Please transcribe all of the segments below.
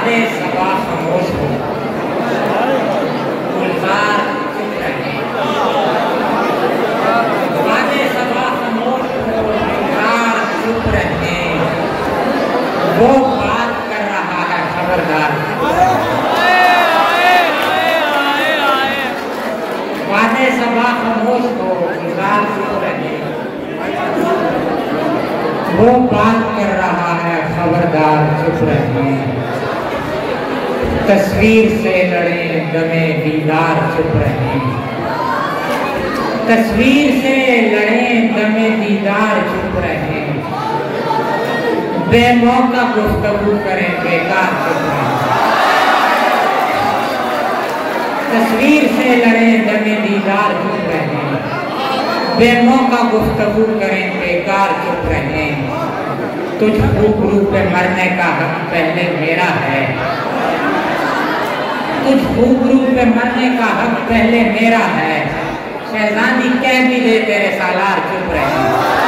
वादे सबा खामोश हो, गुलजार चुप रहे। वादे सबा खामोश हो, गुलजार चुप रहे। वो बात कर रहा है खबरदार। वादे सबा खामोश हो, गुलजार चुप रहे। वो बात कर रहा है खबरदार चुप रहे। तस्वीर से लड़े दमे दीदार चुप रहे। तस्वीर से लड़े दमे दीदार चुप रहे। बेमौका गुफ्तगू करें बेकार चुप रहे। तस्वीर से लड़े दमे दीदार चुप रहे। बेमौका गुफ्तगू करें बेकार चुप रहे। तुझ रूबरू पे मरने का हक पहले मेरा है। तुझ रूबरू पे मरने का हक पहले मेरा है। शहजादी कह भी दे तेरे सालार चुप रहे।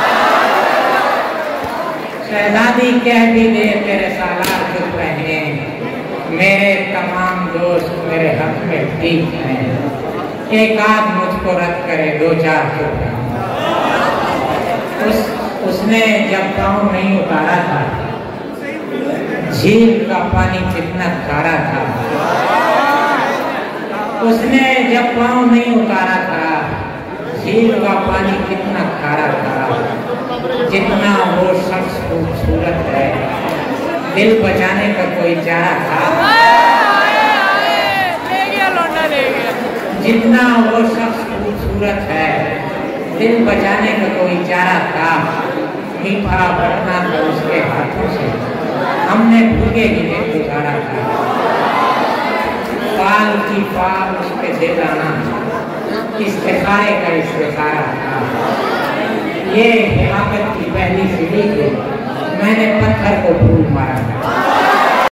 शहजादी कह भी दे तेरे सालार चुप रहे। मेरे तमाम दोस्त मेरे हक में ठीक हैं। एक आध मुझको रद्द करे, दो चार चुप रहे। उसने जब पाँव नहीं उतारा था, झील का पानी कितना खारा था। उसने जब पाँव नहीं उतारा था, झील का पानी कितना खारा था। जितना वो शख्स खूबसूरत है, दिल बचाने का कोई चारा था। जितना वो शख्स खूबसूरत है, दिल बचाने का कोई चारा था। मीठा बढ़ना था उसके हाथों से, हमने भूखे ही नहीं गुजारा था। पाल की पाल उस पे दे जाना, इस्तिखारे का इस्तिखारा था। ये हिमाकत की पहली सीढ़ी थी, मैंने पत्थर को फूल मारा था।